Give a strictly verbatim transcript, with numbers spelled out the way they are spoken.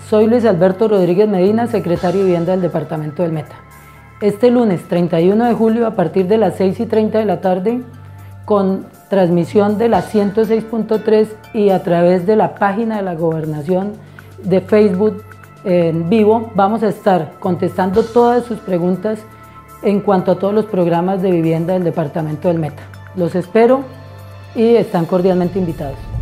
Soy Luis Alberto Rodríguez Medina, secretario de Vivienda del Departamento del Meta. Este lunes treinta y uno de julio, a partir de las seis y treinta de la tarde, con transmisión de la ciento seis punto tres y a través de la página de la Gobernación de Facebook en vivo, vamos a estar contestando todas sus preguntas en cuanto a todos los programas de vivienda del Departamento del Meta. Los espero y están cordialmente invitados.